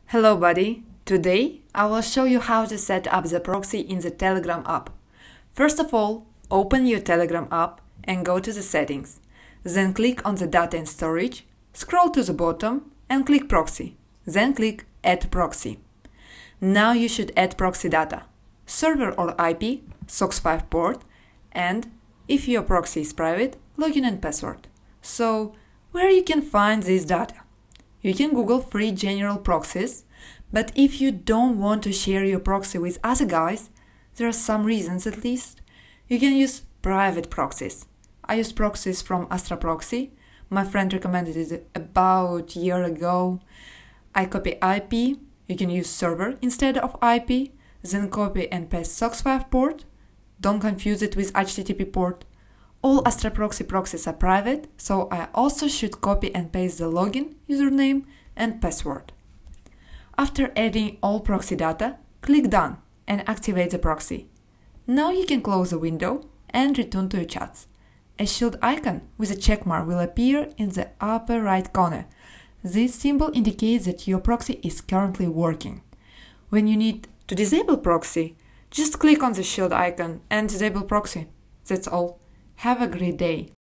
Hello buddy! Today I will show you how to set up the proxy in the Telegram app. First of all, open your Telegram app and go to the settings. Then click on the data and storage, scroll to the bottom and click proxy. Then click add proxy. Now you should add proxy data, server or IP, SOCKS 5 port, and if your proxy is private, login and password. So where you can find this data? You can Google free general proxies, but if you don't want to share your proxy with other guys, there are some reasons at least, you can use private proxies. I use proxies from Astra Proxy. My friend recommended it about a year ago. I copy IP, you can use server instead of IP, then copy and paste SOCKS 5 port. Don't confuse it with HTTP port. All Astra Proxy proxies are private, so I also should copy and paste the login, username and password. After adding all proxy data, click Done and activate the proxy. Now you can close the window and return to your chats. A shield icon with a checkmark will appear in the upper right corner. This symbol indicates that your proxy is currently working. When you need to disable proxy, just click on the shield icon and disable proxy. That's all. Have a great day.